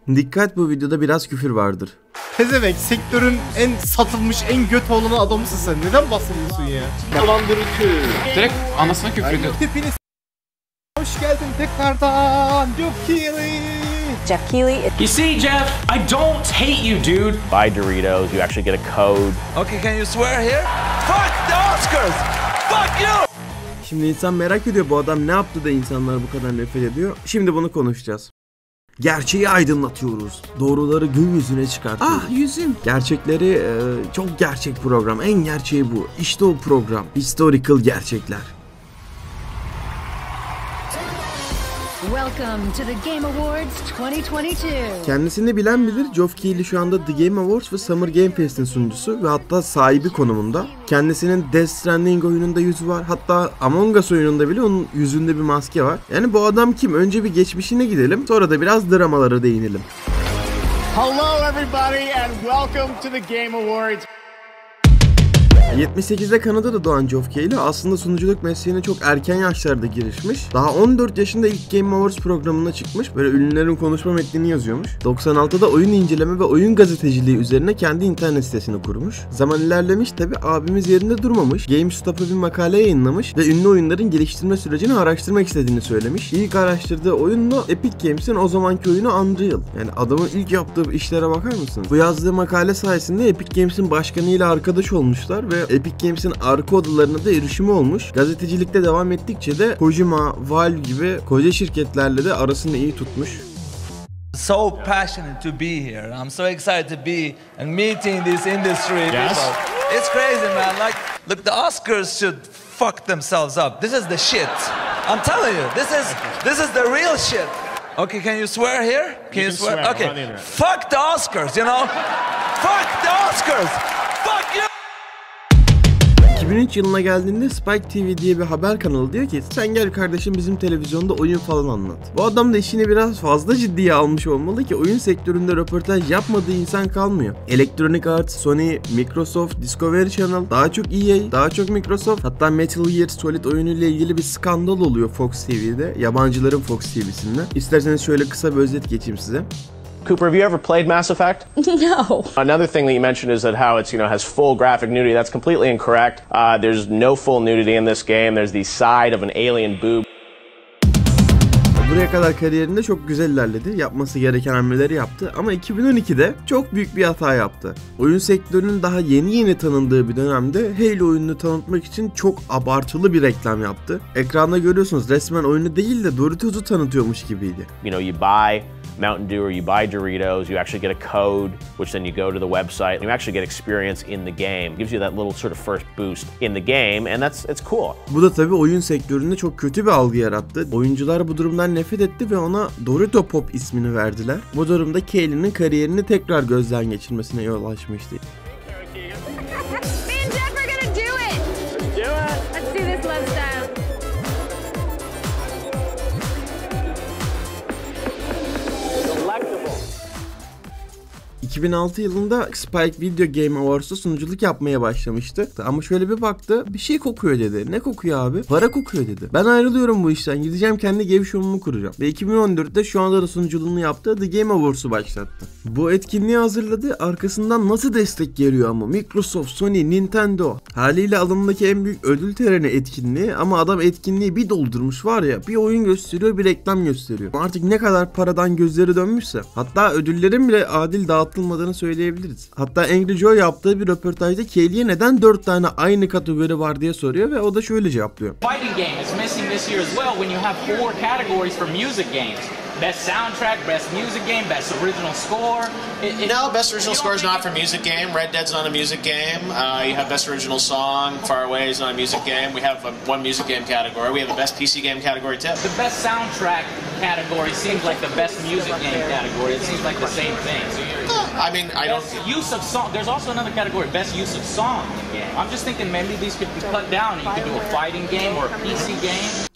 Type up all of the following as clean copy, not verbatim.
Dikkat, bu videoda biraz küfür vardır. Pezevenk, sektörün en satılmış, en göt olan adamısın sen. Neden bahsediyorsun ya? Dolandırıcı. Direkt anasına küfür ediyor. Tipiniz. Hoş geldin tekrardan. Jeff Keighley. Jeff Keighley. You see, Jeff, I don't hate you, dude. Buy Doritos, you actually get a code. Okay, can you swear here? Fuck the Oscars! Fuck you! Şimdi insan merak ediyor, bu adam ne yaptı da insanlar bu kadar nefret ediyor. Şimdi bunu konuşacağız. Gerçeği aydınlatıyoruz. Doğruları gün yüzüne çıkartıyoruz. Ah, yüzüm. Gerçekleri çok gerçek program. En gerçeği bu. İşte o program. Historical gerçekler. Welcome to the Game Awards 2022. Kendisini bilen bilir, Geoff Keighley şu anda The Game Awards ve Summer Game Fest'in sunucusu ve hatta sahibi konumunda. Kendisinin Death Stranding oyununda yüzü var, hatta Among Us oyununda bile onun yüzünde bir maske var. Yani bu adam kim? Önce bir geçmişine gidelim, sonra da biraz dramalara değinelim. Hello everybody and welcome to the Game Awards. 78'de Kanada'da doğan Geoff Keighley aslında sunuculuk mesleğine çok erken yaşlarda girişmiş. Daha 14 yaşında ilk Game Awards programına çıkmış. Böyle ünlülerin konuşma metnini yazıyormuş. 96'da oyun inceleme ve oyun gazeteciliği üzerine kendi internet sitesini kurmuş. Zaman ilerlemiş tabi, abimiz yerinde durmamış. GameStop'a bir makale yayınlamış ve ünlü oyunların geliştirme sürecini araştırmak istediğini söylemiş. İlk araştırdığı oyun da Epic Games'in o zamanki oyunu Unreal. Yani adamın ilk yaptığı işlere bakar mısın? Bu yazdığı makale sayesinde Epic Games'in başkanıyla arkadaş olmuşlar ve Epic Games'in arka odalarına da erişimi olmuş. Gazetecilikte devam ettikçe de Kojima, Valve gibi koca şirketlerle de arasını iyi tutmuş. So passionate to be here. I'm so excited to be and meeting this industry people. It's crazy, man. Like, look, the Oscars should fuck themselves up. This is the shit. I'm telling you, this is the real shit. Okay, can you swear here? Can you swear? Okay. Fuck the Oscars, you know? Fuck the Oscars. Fuck you. 2003 yılına geldiğinde Spike TV diye bir haber kanalı diyor ki sen gel kardeşim bizim televizyonda oyun falan anlat. Bu adam da işini biraz fazla ciddiye almış olmalı ki oyun sektöründe röportaj yapmadığı insan kalmıyor. Electronic Arts, Sony, Microsoft, Discovery Channel, daha çok EA, daha çok Microsoft, hatta Metal Gear Solid oyunuyla ilgili bir skandal oluyor Fox TV'de, yabancıların Fox TV'sinde. İsterseniz şöyle kısa bir özet geçeyim size. Cooper, have you ever played Mass Effect? No. Another thing that you mentioned is that how it's, has full graphic nudity. That's completely incorrect. There's no full nudity in this game. There's the side of an alien boob. Buraya kadar kariyerinde çok güzel ilerledi. Yapması gereken hamleleri yaptı ama 2012'de çok büyük bir hata yaptı. Oyun sektörünün daha yeni tanındığı bir dönemde Halo oyununu tanıtmak için çok abartılı bir reklam yaptı. Ekranda görüyorsunuz, resmen oyunu değil de Doritos'u tanıtıyormuş gibiydi. You buy Mountain Dew or you buy Doritos, you actually get a code, which then you go to the website and you actually get experience in the game. It gives you that little sort of first boost in the game and it's cool. Bu da tabii oyun sektöründe çok kötü bir algı yarattı. Oyuncular bu durumdan nefret etti ve ona Dorito Pop ismini verdiler. Bu durumda Keighley'nin kariyerini tekrar gözden geçirmesine yol açmıştı. 2006 yılında Spike Video Game Awards'ta sunuculuk yapmaya başlamıştı. Ama şöyle bir baktı, bir şey kokuyor dedi. Ne kokuyor abi? Para kokuyor dedi. Ben ayrılıyorum bu işten, gideceğim kendi game show'umu kuracağım. Ve 2014'te şu anda da sunuculuğunu yaptığı The Game Awards'u başlattı. Bu etkinliği hazırladı. Arkasından nasıl destek geliyor ama? Microsoft, Sony, Nintendo. Haliyle alımdaki en büyük ödül töreni etkinliği ama adam etkinliği bir doldurmuş var ya. Bir oyun gösteriyor, bir reklam gösteriyor. Artık ne kadar paradan gözleri dönmüşse. Hatta ödüllerin bile adil dağıtılmadığını söyleyebiliriz. Hatta Angry Joe yaptığı bir röportajda Keighley'e neden 4 tane aynı kategori var diye soruyor ve o da şöyle cevaplıyor. Fighting game is missing this year as well when you have 4 categories for music games. Best soundtrack, best music game, best original score. No, best original score is not for music game. Red Dead's not a music game. You have best original song. Far Away is not a music game. We have one music game category. We have the best PC game category too. The best soundtrack category seems like the best music game category. It seems like the same thing. So I mean, I don't. Use of song. There's also another category, best use of song in the game. I'm just thinking maybe these could be cut down and you could do a fighting game or a PC game.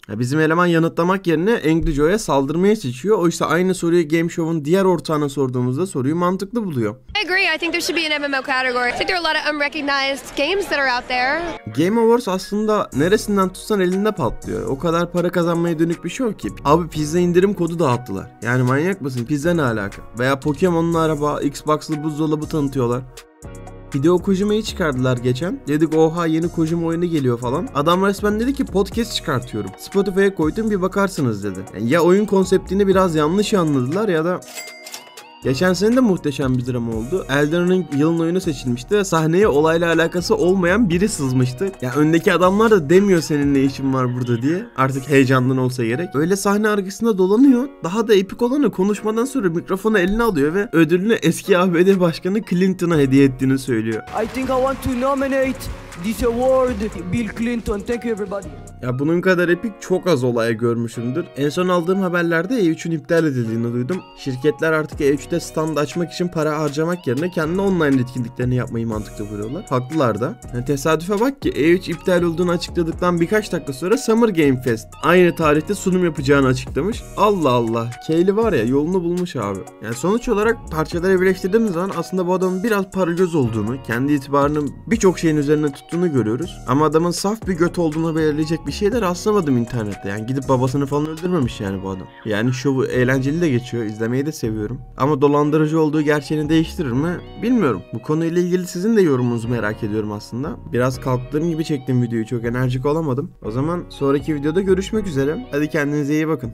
Ya bizim eleman yanıtlamak yerine Angry Joe'ya saldırmaya seçiyor. Oysa aynı soruyu Game Show'un diğer ortağına sorduğumuzda soruyu mantıklı buluyor. I agree. I think there should be an MMO category. I think there are a lot of unrecognized games that are out there. Game Awards aslında neresinden tutsan elinde patlıyor. O kadar para kazanmaya dönük bir show ki. Abi pizza indirim kodu dağıttılar. Yani manyak mısın? Pizza ne alaka? Veya Pokemon'lu araba, Xbox'lı buzdolabı tanıtıyorlar. Hideo Kojima'yı çıkardılar geçen. Dedik oha yeni Kojima oyunu geliyor falan. Adam resmen dedi ki podcast çıkartıyorum. Spotify'a koydum bir bakarsınız dedi. Yani ya oyun konseptini biraz yanlış anladılar ya da... Geçen sene de muhteşem bir drama oldu. Elden Ring yılın oyunu seçilmişti ve sahneye olayla alakası olmayan biri sızmıştı. Ya öndeki adamlar da demiyor senin ne işin var burada diye. Artık heyecandan olsa gerek. Öyle sahne arkasında dolanıyor. Daha da epik olanı konuşmadan sonra mikrofonu eline alıyor ve ödülünü eski ABD Başkanı Clinton'a hediye ettiğini söylüyor. I think I want to nominate this award Bill Clinton. Thank you everybody. Ya bunun kadar epik çok az olay görmüşümdür. En son aldığım haberlerde E3'ün iptal edildiğini duydum. Şirketler artık E3'te stand açmak için para harcamak yerine kendi online etkinliklerini yapmayı mantıklı buluyorlar. Haklılar da. Yani tesadüfe bak ki E3 iptal olduğunu açıkladıktan birkaç dakika sonra Summer Game Fest aynı tarihte sunum yapacağını açıklamış. Allah Allah. Kayli var ya yolunu bulmuş abi. Yani sonuç olarak parçaları birleştirdiğimiz zaman aslında bu adamın biraz paragöz olduğunu, kendi itibarının birçok şeyin üzerine tuttuğunu görüyoruz. Ama adamın saf bir göt olduğunu belirleyecek bir şey de rastlamadım internette. Yani gidip babasını falan öldürmemiş yani bu adam. Yani şovu eğlenceli de geçiyor. İzlemeyi de seviyorum. Ama dolandırıcı olduğu gerçeğini değiştirir mi? Bilmiyorum. Bu konuyla ilgili sizin de yorumunuzu merak ediyorum aslında. Biraz kalktığım gibi çektim videoyu. Çok enerjik olamadım. O zaman sonraki videoda görüşmek üzere. Hadi kendinize iyi bakın.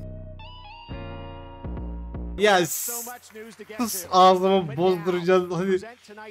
Yes. Sus ağzımı bozduracağız. Hadi.